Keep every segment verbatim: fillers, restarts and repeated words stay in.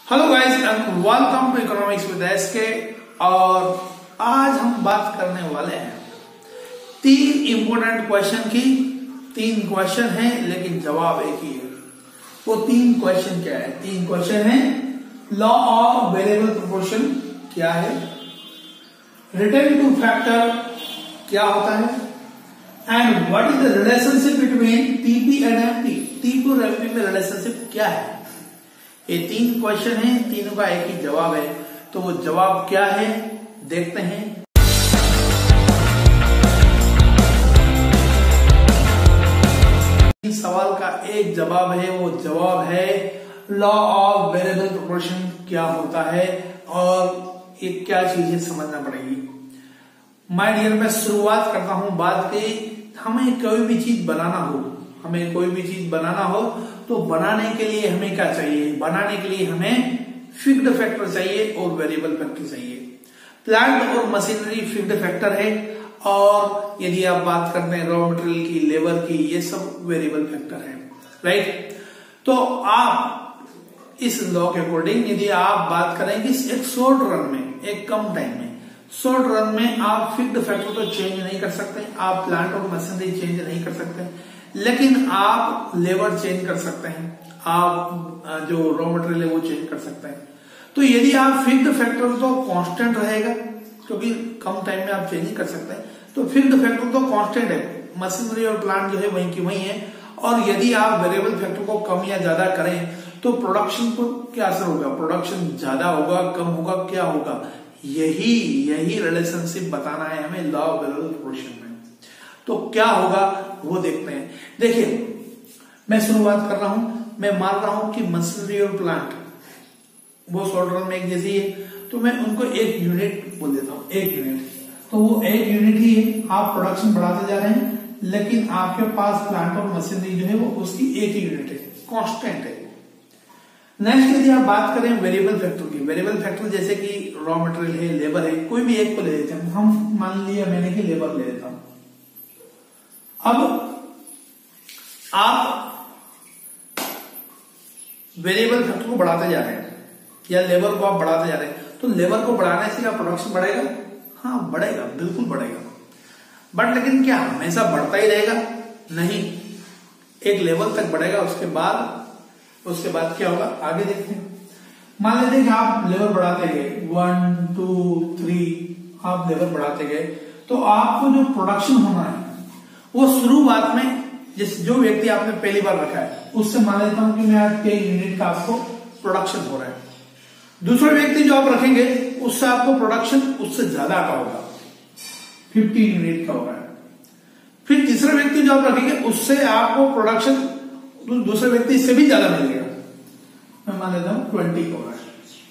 Hello guys and welcome to economics with SK. और आज हम बात करने वाले हैं तीन इंपोर्टेंट क्वेश्चन की। तीन क्वेश्चन हैं लेकिन जवाब एक ही है। वो तीन क्वेश्चन क्या है? तीन क्वेश्चन है। लॉ ऑफ वेरिएबल प्रोपोर्शन क्या है, रिटर्न टू फैक्टर क्या होता है, and what is the relationship between TP and MP. TP और एमपी में रिलेशनशिप क्या है? ये तीन क्वेश्चन हैं, तीनों का एक ही जवाब है। तो वो जवाब क्या है देखते हैं। इस सवाल का एक जवाब है, वो जवाब है लॉ ऑफ वेरिएबल प्रोपोर्शन क्या होता है और ये क्या चीजें समझना पड़ेगी। माय डियर, मैं शुरुआत करता हूं बात की। हमें कोई भी चीज बनाना हो हमें कोई भी चीज बनाना हो तो बनाने के लिए हमें क्या चाहिए? बनाने के लिए हमें फिक्स्ड फैक्टर चाहिए और वेरिएबल फैक्टर चाहिए। प्लांट और मशीनरी फिक्स्ड फैक्टर है, और यदि आप बात करते हैं रॉ मटेरियल की, लेबर की, ये सब वेरिएबल फैक्टर है, राइट। तो आप इस लॉ के अकॉर्डिंग यदि आप बात करें कि एक शॉर्ट रन में, एक कम टाइम में, शॉर्ट रन में आप फिक्स्ड फैक्टर तो चेंज नहीं कर सकते, आप प्लांट और मशीनरी चेंज नहीं कर सकते, लेकिन आप लेबर चेंज कर सकते हैं, आप जो रॉ मटेरियल है वो चेंज कर सकते हैं। तो यदि आप फिक्स्ड फैक्टर तो कांस्टेंट रहेगा, क्योंकि कम टाइम में आप चेंज नहीं कर सकते हैं, तो फिक्स्ड फैक्टर तो कांस्टेंट है, मशीनरी और प्लांट जो है वहीं की वहीं है। और यदि आप वेरिएबल फैक्टर को कम या ज्यादा करें तो प्रोडक्शन पर क्या असर होगा? प्रोडक्शन ज्यादा होगा, कम होगा, क्या होगा? यही यही रिलेशनशिप बताना है हमें लॉ ऑफ वेरिएबल प्रोपोर्शन में। तो क्या होगा वो देखते हैं। देखिए, मैं शुरुआत कर रहा हूं। मैं मान रहा हूं कि मशीनरी और प्लांट वो शॉर्ट रन में एक जैसी है, तो मैं उनको एक यूनिट बोल देता हूं, एक यूनिट। तो वो एक यूनिट ही है, आप प्रोडक्शन बढ़ाते जा रहे हैं, लेकिन आपके पास प्लांट और मशीनरी जो है वो उसकी एक ही यूनिट है, कांस्टेंट है। नेक्स्ट यदि आप बात करें वेरिएबल फैक्टर की, वेरिएबल फैक्टर जैसे कि रॉ मटेरियल है, लेबर है, कोई भी एक को ले लेते हैं। हम मान लिया मैंने कि लेबर ले लेता हूं। अब आप वेरिएबल फैक्टर को बढ़ाते जा रहे हैं या लेबर को आप बढ़ाते जा रहे हैं, तो लेबर को बढ़ाने से क्या प्रोडक्शन बढ़ेगा? हाँ, बढ़ेगा, बिल्कुल बढ़ेगा। बट लेकिन क्या हमेशा बढ़ता ही रहेगा? नहीं, एक लेवल तक बढ़ेगा, उसके बाद उसके बाद क्या होगा आगे देखते हैं। मान लेते हैं कि आप लेबर बढ़ाते गए, वन टू थ्री, आप लेबर बढ़ाते गए, तो आपको जो प्रोडक्शन होना है वो शुरुआत में जिस जो व्यक्ति आपने पहली बार रखा है उससे मान लेता हूं कि मैं आज टेन यूनिट का आपको प्रोडक्शन हो रहा है। दूसरे व्यक्ति जो आप रखेंगे उससे आपको प्रोडक्शन उससे ज्यादा का होगा, फिफ्टीन यूनिट का होगा। फिर तीसरे व्यक्ति जो आप रखेंगे उससे आपको प्रोडक्शन दूसरे व्यक्ति से भी ज्यादा मिलेगा, मैं मान लेता हूं ट्वेंटी का होगा।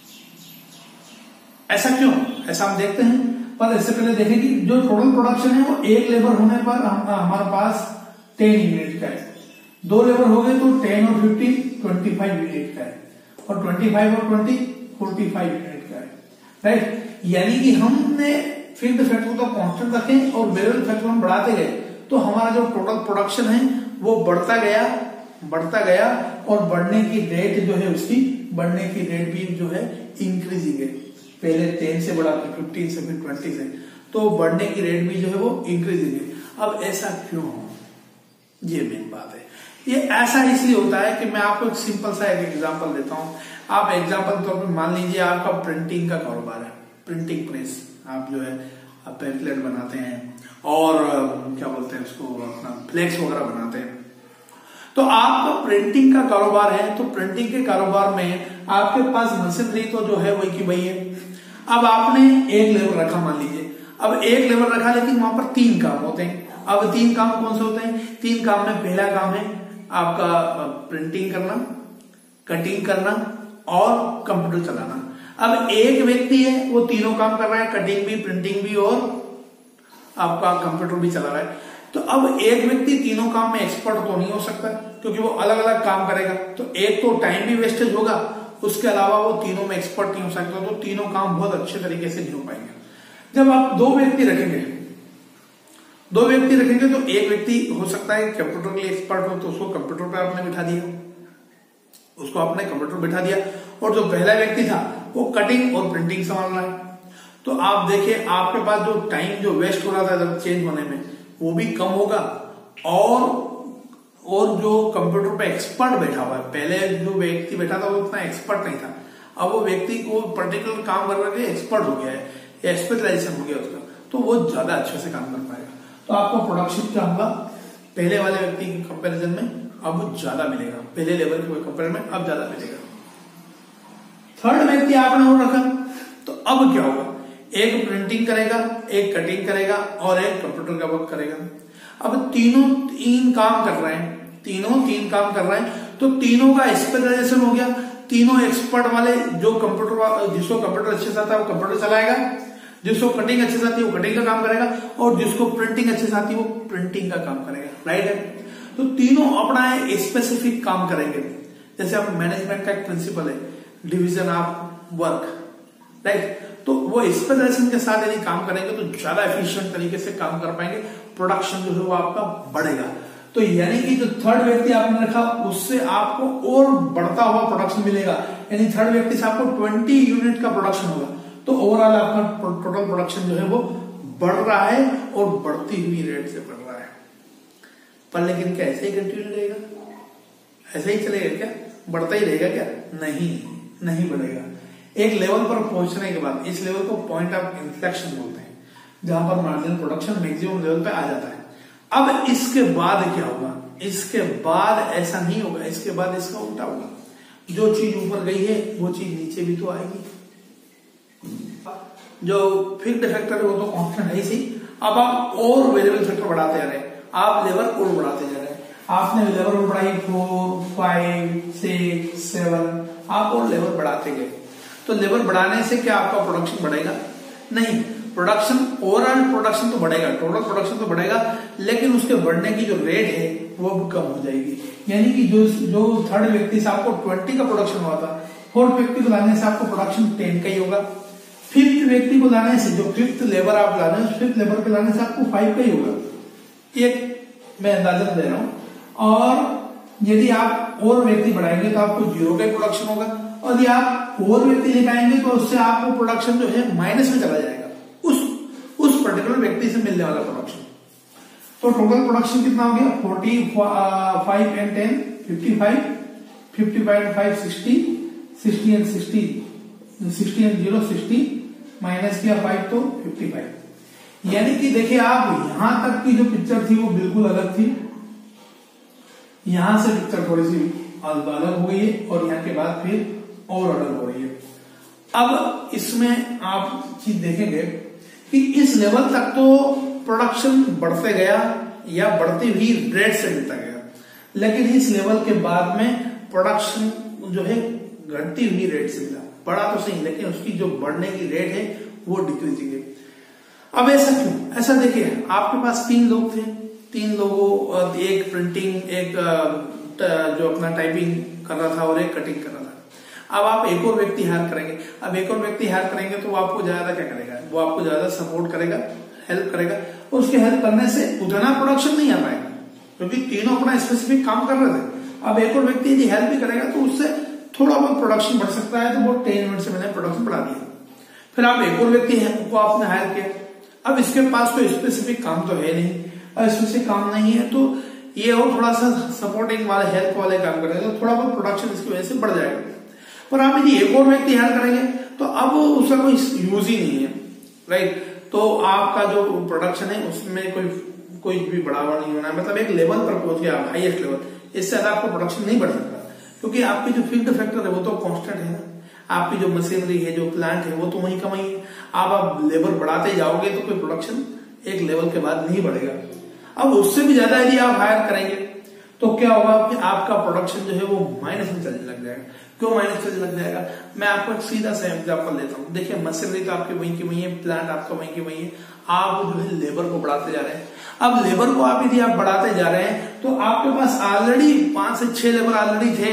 ऐसा क्यों? ऐसा हम देखते हैं, पर इससे पहले देखें कि जो टोटल प्रोडक्शन है वो एक लेबर होने पर हम, हमारे पास टेन यूनिट का है। दो लेबर हो गए तो टेन और फिफ्टीन ट्वेंटी फाइव यूनिट का है, और ट्वेंटी फाइव और ट्वेंटी फोर्टी फाइव यूनिट का है, राइट। यानी कि हमने फिक्स्ड फैक्टर को कांस्टेंट रखे और वेरिएबल फैक्टर हम बढ़ाते गए, तो हमारा जो टोटल प्रोडक्शन है वो बढ़ता गया बढ़ता गया और बढ़ने की रेट जो है उसकी बढ़ने की रेट भी जो है इंक्रीजिंग है। पहले टेन से बढ़ा, फिर फिफ्टीन से, फिर ट्वेंटी से, तो बढ़ने की रेट भी जो है वो इंक्रीजिंग है। अब ऐसा क्यों हो? ये मेन बात है। ये ऐसा इसलिए होता है कि मैं आपको एक सिंपल सा एक एग्जांपल देता हूं। आप एग्जांपल तौर पे मान लीजिए आपका प्रिंटिंग का कारोबार है, प्रिंटिंग प्रेस, आप जो है पैम्फलेट बनाते हैं और क्या बोलते हैं उसको, अपना फ्लेक्स वगैरह बनाते हैं। तो आपका प्रिंटिंग का कारोबार है, तो प्रिंटिंग के कारोबार में आपके पास मशीनरी तो जो है वही की वही है। अब आपने एक लेबर रखा, मान लीजिए, अब एक लेबर रखा, लेकिन वहां पर तीन काम होते हैं। अब तीन काम कौन से होते हैं? तीन काम में पहला काम है आपका प्रिंटिंग करना, कटिंग करना और कंप्यूटर चलाना। अब एक व्यक्ति है वो तीनों काम कर रहा है, कटिंग भी, प्रिंटिंग भी और आपका कंप्यूटर भी चला रहा है। तो अब एक व्यक्ति तीनों काम में एक्सपर्ट तो नहीं हो सकता, क्योंकि वो अलग अलग काम करेगा, तो एक तो टाइम भी वेस्टेज होगा, उसके अलावा वो तीनों में एक्सपर्ट नहीं हो सकता, तो तीनों काम बहुत अच्छे तरीके से नहीं हो पाएंगे। जब आप दो व्यक्ति रखेंगे दो व्यक्ति रखेंगे तो एक व्यक्ति हो सकता है कंप्यूटर के लिए एक्सपर्ट हो, तो उसको कंप्यूटर पर आपने बिठा दिया, उसको आपने कंप्यूटर बिठा दिया, और जो पहला व्यक्ति था वो कटिंग और प्रिंटिंग संभाल रहा है। तो आप देखिए आपके पास जो टाइम जो वेस्ट हो रहा था जब चेंज होने में वो भी कम होगा, और और जो कंप्यूटर पे एक्सपर्ट बैठा हुआ है, पहले जो व्यक्ति बैठा था वो उतना एक्सपर्ट नहीं था, अब वो व्यक्ति को पर्टिकुलर काम कर रहा है, एक्सपर्ट हो गया है, स्पेशलाइजेशन हो गया उसका, तो वो ज्यादा अच्छे से काम कर पाएगा। तो आपको प्रोडक्शन क्या होगा पहले वाले व्यक्ति के कंपैरिजन में अब ज्यादा मिलेगा, पहले लेवल के कंपेयर में अब ज्यादा मिलेगा। थर्ड व्यक्ति आपने और रखा, तो अब क्या होगा, एक प्रिंटिंग करेगा, एक कटिंग करेगा और एक कंप्यूटर का वर्क करेगा। अब तीनों तीन काम कर रहे हैं, तीनों तीन काम कर रहे हैं, तो तीनों का स्पेशलाइजेशन हो गया, तीनों एक्सपर्ट वाले, जो कंप्यूटर जिसको कंप्यूटर अच्छे से आता है वो कंप्यूटर चलाएगा, जिसको कटिंग अच्छे से आती है वो कटिंग का काम करेगा, और जिसको प्रिंटिंग अच्छे से आती है वो प्रिंटिंग का काम करेगा, राइट है। तो तीनों अपना स्पेसिफिक काम करेंगे। जैसे आप मैनेजमेंट का एक प्रिंसिपल है डिवीजन ऑफ वर्क, राइट, तो वो स्पेशलाइजेशन के साथ यदि काम करेंगे तो ज्यादा एफिशिएंट तरीके से काम कर पाएंगे, प्रोडक्शन जो है वो आपका बढ़ेगा। तो यानी कि जो थर्ड व्यक्ति आपने रखा उससे आपको और बढ़ता हुआ प्रोडक्शन मिलेगा, यानी थर्ड व्यक्ति से आपको बीस यूनिट का प्रोडक्शन होगा, तो ओवरऑल आपका टोटल प्रोडक्शन जो है वो बढ़ रहा है और बढ़ती हुई रेट से बढ़ रहा है। पर लेकिन क्या ऐसे ही कंटिन्यू रहेगा, ऐसे ही चलेगा क्या, बढ़ता ही रहेगा क्या? नहीं, नहीं बढ़ेगा। एक लेवल पर पहुंचने के बाद, इस लेवल को पॉइंट ऑफ इंफ्लेक्शन बोलते हैं, जहां पर मार्जिनल प्रोडक्शन मैक्सिमम लेवल पे आ जाता है। अब इसके बाद क्या होगा, इसके बाद ऐसा नहीं होगा, इसके बाद इसका उल्टा होगा, जो चीज ऊपर गई है वो चीज नीचे भी तो आएगी। जो फिक्स्ड फैक्टर है वो तो कांस्टेंट है ही सही, अब आप और वेरिएबल फैक्टर बढ़ाते जा रहे हैं, आप लेवल और बढ़ाते जा रहे हैं, आपने लेवल और बढ़ाई फोर फाइव सिक्स सेवन, आप और लेवल बढ़ाते गए। तो लेवल बढ़ाने से क्या आपका प्रोडक्शन बढ़ेगा? नहीं, प्रोडक्शन ओवरऑल प्रोडक्शन तो बढ़ेगा, टोटल प्रोडक्शन तो बढ़ेगा, लेकिन उसके बढ़ने की जो रेट है वो भी कम हो जाएगी। यानी कि जो जो थर्ड व्यक्ति से आपको ट्वेंटी का प्रोडक्शन हुआ था, फोर्थ व्यक्ति को लाने से आपको प्रोडक्शन टेन का ही होगा, फिफ्थ व्यक्ति को लाने से, जो फिफ्थ लेबर आप लाने फिफ्थ लेबर पे लाने से आपको फाइव का ही होगा, एक मैं अंदाजा दे रहा हूं। और यदि आप और व्यक्ति बढ़ाएंगे तो आपको जीरो का प्रोडक्शन होगा, और यदि आप और व्यक्ति लेकर आएंगे तो उससे आपको प्रोडक्शन जो है माइनस में चला जाएगा, उस उस पर्टिकुलर व्यक्ति से मिलने वाला प्रोडक्शन। तो टोटल प्रोडक्शन कितना हो गया? Forty five and ten fifty five, fifty five and five sixty, sixty and sixty, sixty and zero sixty, minus किया फाइव तो फिफ्टी फाइव। यानी कि देखिए आप यहां तक की जो पिक्चर थी वो बिल्कुल अलग थी, यहां से पिक्चर थोड़ी सी अलग हो गई है, और यहाँ के बाद फिर और अलग हो रही है। अब इसमें आप चीज देखेंगे कि इस लेवल तक तो प्रोडक्शन बढ़ते गया या बढ़ती हुई रेट से मिलता गया, लेकिन इस लेवल के बाद में प्रोडक्शन जो है घटती हुई रेट से मिला, बढ़ा तो सही लेकिन उसकी जो बढ़ने की रेट है वो डिक्रीजिंग है। अब ऐसा क्यों? ऐसा देखिए आपके पास तीन लोग थे, तीन लोगों, एक प्रिंटिंग, एक जो अपना टाइपिंग कर रहा था और एक कटिंग कर रहा था। अब आप एक और व्यक्ति हायर करेंगे, अब एक और व्यक्ति हायर करेंगे तो वो आपको ज्यादा क्या करेगा, वो आपको ज्यादा सपोर्ट करेगा, हेल्प करेगा, और उसके हेल्प करने से उतना प्रोडक्शन नहीं आ पाएगा क्योंकि तीनों अपना स्पेसिफिक काम कर रहे थे। अब एक और व्यक्ति यदि हेल्प भी करेगा तो उससे थोड़ा बहुत प्रोडक्शन बढ़ सकता है, तो वो टेन मिनट से मैंने प्रोडक्शन बढ़ा दिया। फिर आप एक और व्यक्ति को आपने हायर किया, अब इसके पास कोई स्पेसिफिक काम तो है नहीं, अब स्पेसिफिक काम नहीं है तो ये और थोड़ा सा सपोर्टिंग वाले हेल्प वाले काम करेगा तो थोड़ा बहुत प्रोडक्शन इसकी वजह से बढ़ जाएगा। पर आप यदि एक और व्यक्ति हायर करेंगे तो अब उसका कोई यूज ही नहीं है, राइट। तो आपका जो प्रोडक्शन है उसमें कोई कोई भी बढ़ावा नहीं होना है, मतलब एक लेवल पर पहुंच गया आप, हाईएस्ट लेवल, इससे ज्यादा आपको प्रोडक्शन नहीं बढ़ सकता क्योंकि आपकी जो फिक्स्ड फैक्टर है वो तो कांस्टेंट है ना, आपकी जो मशीनरी है, जो प्लांट है वो तो वही का वही है। आप आप लेबर बढ़ाते जाओगे तो कोई प्रोडक्शन एक लेवल के बाद नहीं बढ़ेगा। अब उससे भी ज्यादा यदि आप हायर करेंगे तो क्या होगा कि आपका प्रोडक्शन जो है वो माइनस में चलने लग जाएगा। क्यों माइनस चलने लग जाएगा? मैं आपको एक सीधा सा एग्जांपल देता हूँ। देखिए मशीनरी तो आपकी वहीं की वहीं है, प्लांट आपका वहीं की वहीं है, आप जो है लेबर को बढ़ाते जा रहे हैं। अब लेबर को आप यदि आप बढ़ाते जा रहे हैं तो आपके पास ऑलरेडी पांच से छह लेबर ऑलरेडी थे,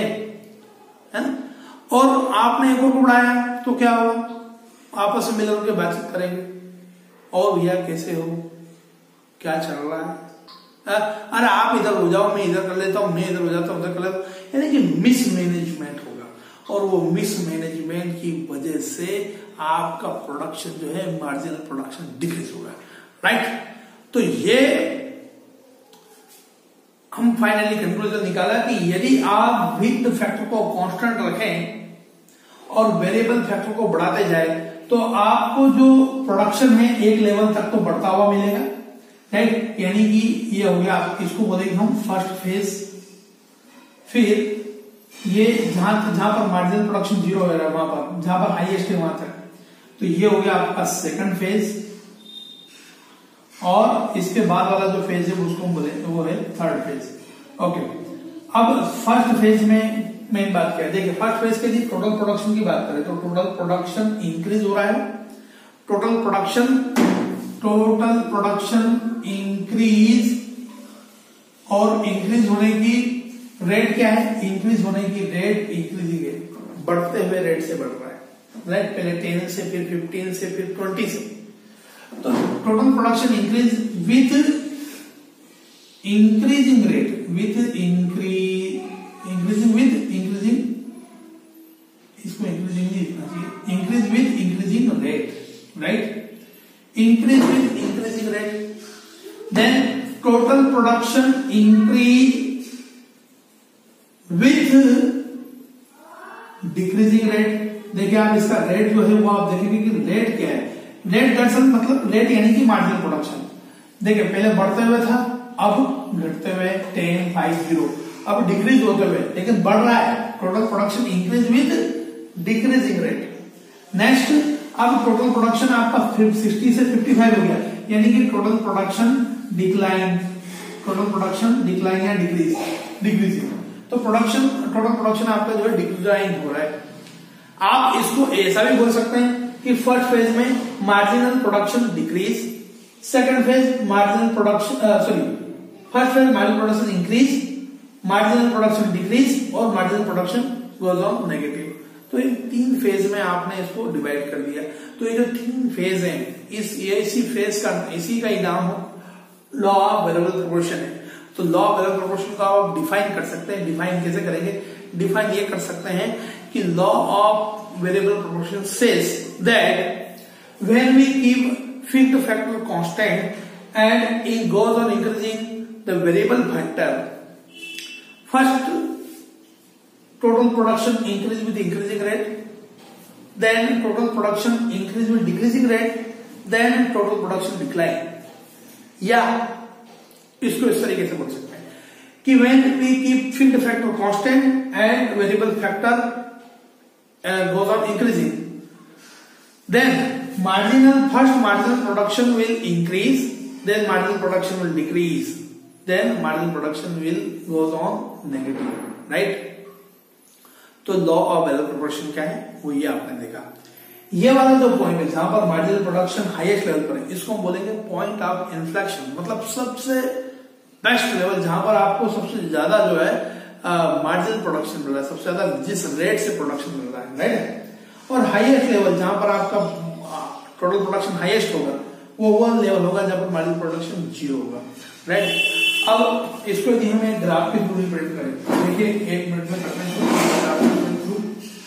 है ना, और आपने एक और को बढ़ाया तो क्या होगा, आपस में मिलकर के बातचीत करेंगे, और भैया कैसे हो, क्या चल रहा है, अरे आप इधर हो जाओ, मैं इधर कर लेता हूँ, मैं इधर हो जाता हूँ, उधर कर लेता हूँ। यानी कि मिसमैनेजमेंट होगा, और वो मिसमैनेजमेंट की वजह से आपका प्रोडक्शन जो है मार्जिनल प्रोडक्शन डिक्रीज होगा, राइट। तो ये हम फाइनली कंक्लूजन निकाला कि यदि आप फिक्स्ड फैक्टर को कांस्टेंट रखें और वेरिएबल फैक्टर को बढ़ाते जाए तो आपको जो प्रोडक्शन है एक लेवल तक तो बढ़ता हुआ मिलेगा, राइट। यानी कि ये हो गया, इसको बोलेंगे हम फर्स्ट फेज। फिर ये जहां जहां पर मार्जिनल प्रोडक्शन जीरो हो रहा है वहां पर, जहां पर हाईएस्ट है वहां तक, तो ये हो गया आपका सेकंड फेज। और इसके बाद वाला जो फेज है उसको हम बोले वो है थर्ड फेज। ओके, अब फर्स्ट फेज में मेन बात क्या है, देखिए फर्स्ट फेज के लिए टोटल प्रोडक्शन की बात करें तो टोटल प्रोडक्शन इंक्रीज हो रहा है। Total production total production increase, और इंक्रीज होने की रेट क्या है, इंक्रीज होने की रेट इंक्रीजिंग है, बढ़ते हुए रेट से बढ़ रहा है, राइट। पहले टेन से, फिर फिफ्टीन से, फिर ट्वेंटी से। तो total production increase with increasing rate, with increase increasing with increasing, इसको इंक्रीजिंग नहीं लिखना चाहिए, increase with increasing rate, right. Increase with increasing rate, then total production increase with decreasing rate. देखिए आप इसका रेट जो है वो आप देखेंगे कि रेट क्या है, रेट दरअसल मतलब रेट यानी कि मार्जिनल प्रोडक्शन। देखिए पहले बढ़ते हुए था, अब घटते हुए टेन फाइव जीरो, अब डिक्रीज होते हुए लेकिन बढ़ रहा है। Total production increase with decreasing rate. Next, अब टोटल प्रोडक्शन आपका सिक्सटी से फिफ्टी फाइव हो गया, यानी कि total production decline, total production decline या डिक्रीज डिक्रीजिंग। तो प्रोडक्शन टोटल प्रोडक्शन आपका जो है डिक्लाइन हो रहा है। आप इसको ऐसा भी बोल सकते हैं कि फर्स्ट फेज में marginal production decrease, second phase marginal production sorry first phase marginal production increase, marginal production decrease और marginal production goes on negative. तो इन तीन फेज में आपने इसको डिवाइड कर दिया। तो ये जो तीन फेज हैं, इस ये इसी फेज का इसी का ही नाम लॉ ऑफ वेरिएबल प्रोपोर्शन है। तो लॉ ऑफ वेरिएबल प्रोपोर्शन को आप डिफाइन कर सकते हैं। डिफाइन कैसे करेंगे, डिफाइन ये कर सकते हैं कि law of variable proportion says that when we keep fixed factor constant and it goes on increasing the variable factor, first total production increase with increasing rate, then total production increase with decreasing rate, then total production decline। या इसको इस तरीके से बोल सकते हैं कि when we keep fixed factor constant and variable factor uh, goes on increasing, then marginal first marginal production will increase, then marginal production will decrease, then marginal production will goes on negative, right। तो law of variable proportion क्या है वो ये आपने देखा। ये वाला जो पॉइंट है जहां पर मार्जिनल प्रोडक्शन हाईएस्ट लेवल पर है, इसको हम बोलेंगे पॉइंट ऑफ इन्फ्लेक्शन, मतलब सबसे बेस्ट लेवल जहां पर आपको सबसे ज्यादा जो है मार्जिनल प्रोडक्शन मिल रहा है, सबसे ज्यादा जिस रेट से प्रोडक्शन मिल रहा है, राइट। और हाईएस्ट लेवल जहां पर आपका टोटल प्रोडक्शन हाईएस्ट होगा वो वो लेवल होगा जहां पर मार्जिनल प्रोडक्शन जीरो होगा, राइट। अब इसको यदि हम एक ग्राफ के थ्रू रिप्रेजेंट करें, देखिए एक मिनट में करते हैं थ्रू।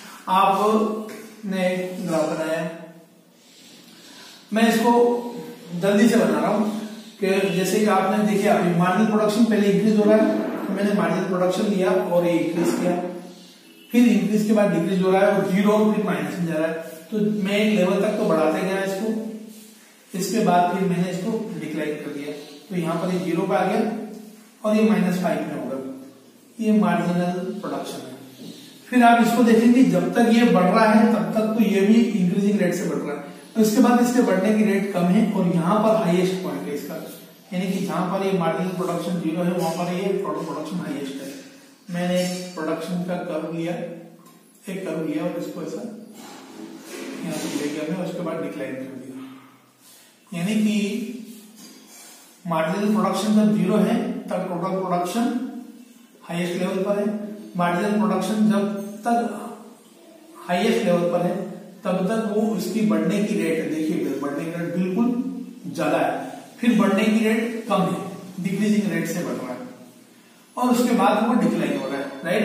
आपने ग्राफ बनाया, मैं इसको जल्दी से बना रहा हूं कि जैसे कि आपने देखिए अभी मार्जिनल प्रोडक्शन पहले इंक्रीज हो रहा है, तो मैंने मार्जिनल प्रोडक्शन लिया और ये इंक्रीज किया, फिर इंक्रीज के बाद डिक्रीज हो रहा है और जीरो फिर माइनस में जा रहा है। तो मैं एक लेवल तक तो बढ़ाते गया इसको, इसके बाद फिर मैंने इसको डिक्लाइन कर दिया, तो यहाँ पर ये जीरो पे आ गया और ये माइनस फाइव में होगा। ये मार्जिनल प्रोडक्शन है। फिर आप इसको देखेंगे जब तक ये बढ़ रहा है तब तक तो ये भी इंक्रीजिंग रेट से बढ़ रहा है, तो इसके बाद इसके बढ़ने की रेट कम है और यहाँ पर हाईएस्ट पॉइंट है इसका, यानी कि जहां पर ये मार्जिनल प्रोडक्शन जीरो है वहां पर ये टोटल प्रोडक्शन हाईएस्ट है। मैंने प्रोडक्शन का कर्व लिया, एक कर्व लिया और इसको ऐसा यहाँ से ले गया मैं, उसके बाद डिक्लाइन कर दिया, यानी कि मार्जिनल प्रोडक्शन जब जीरो है तब टोटल प्रोडक्शन हाईएस्ट लेवल पर है, मार्जिनल प्रोडक्शन जब तक हाईएस्ट लेवल पर है तब तक वो उसकी बढ़ने की रेट है, देखिए बढ़ने की रेट बिल्कुल ज्यादा है, फिर बढ़ने की रेट कम है, डिक्रीजिंग रेट से बढ़ रहा है और उसके बाद वो डिक्लाइन हो रहा है, राइट।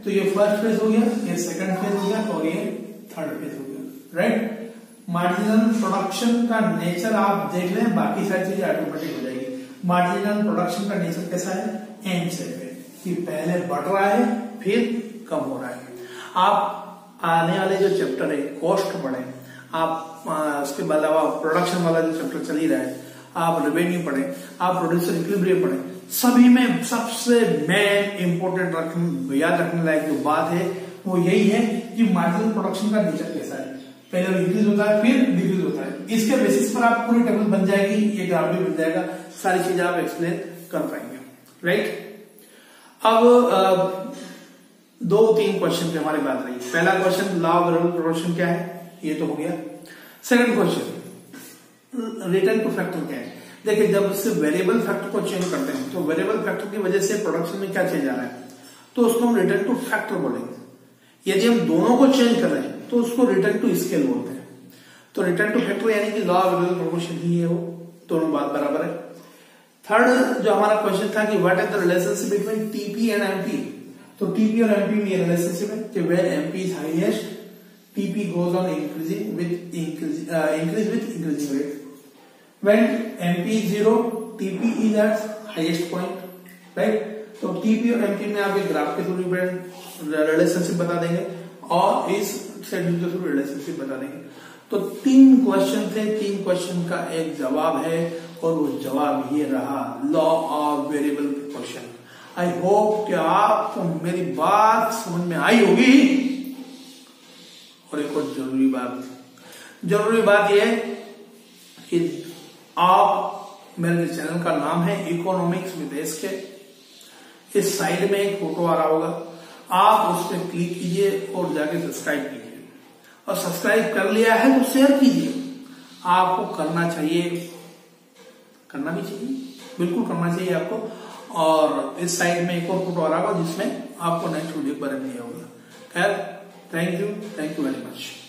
तो ये फर्स्ट फेज हो गया, ये सेकंड फेज हो गया और ये थर्ड फेज हो गया, राइट। मार्जिनल प्रोडक्शन का नेचर आप देख लें, बाकी सारी चीजें ऑटोमेटिक हो जाएगी। मार्जिनल प्रोडक्शन का नेचर कैसा है, एन शेप है कि पहले बढ़ रहा है फिर कम हो रहा है। आप आने वाले जो चैप्टर है कॉस्ट पढ़े, आप उसके अलावा प्रोडक्शन वाला जो चैप्टर चल ही रहा है, आप रेवेन्यू पढ़े, आप प्रोड्यूसर इक्विलिब्रियम पढ़े, सभी में सबसे मेन इंपोर्टेंट रखने याद रखने लायक जो बात है वो यही है कि मार्जिनल प्रोडक्शन का नेचर कैसा है, पहले इंक्रीज होता है फिर डिक्रीज होता है। इसके बेसिस पर आप पूरी टेबल बन जाएगी, ये ग्राफ भी बन जाएगा, सारी चीजें आप एक्सप्लेन कर पाएंगे, राइट। अब दो तीन क्वेश्चन की हमारी बात रही। पहला question law of variable proportion क्या है, ये तो हो गया। Second question return to factor क्या है। देखिए जब उससे वेरिएबल फैक्टर को चेंज करते हैं तो वेरिएबल फैक्टर की वजह से प्रोडक्शन में क्या चेंज आ रहा है, तो उसको हम रिटर्न टू फैक्टर बोलेंगे। यदि हम दोनों को चेंज कर रहे हैं तो उसको रिटर्न टू स्केल बोलते हैं। तो रिटर्न टू फैक्टर यानी कि लॉ ऑफ वेरिएबल प्रोपोर्शन ही है वो, दोनों बात बराबर है। थर्ड जो हमारा क्वेश्चन था कि what is the relationship between TP and MP, तो टीपी और एमपी में ये रिलेशनशिप है कि when MP is highest TP goes on increasing with increase with increasing rate. When M P is zero, T P is at highest point, right? तो T P और M P में आप एक graph के through relationship बता देंगे और इस शेड्यूल के थ्रू रिलेशनशिप बता देंगे। तो तीन क्वेश्चन थे, तीन क्वेश्चन का एक जवाब है और वो जवाब ये रहा law of variable proportion. I hope कि आपको मेरी बात समझ में आई होगी। और एक और जरूरी बात जरूरी बात यह है कि आप, मेरे चैनल का नाम है इकोनॉमिक्स विद एस के, इस साइड में एक फोटो आ रहा होगा, आप उस पर क्लिक कीजिए और जाके सब्सक्राइब कीजिए। और सब्सक्राइब कर लिया है तो शेयर कीजिए, आपको करना चाहिए, करना भी चाहिए, बिल्कुल करना चाहिए आपको। और इस साइड में एक और फोटो आ रहा होगा जिसमें आपको नेक्स्ट वीडियो पर दिया होगा। खैर, thank you, thank you very much.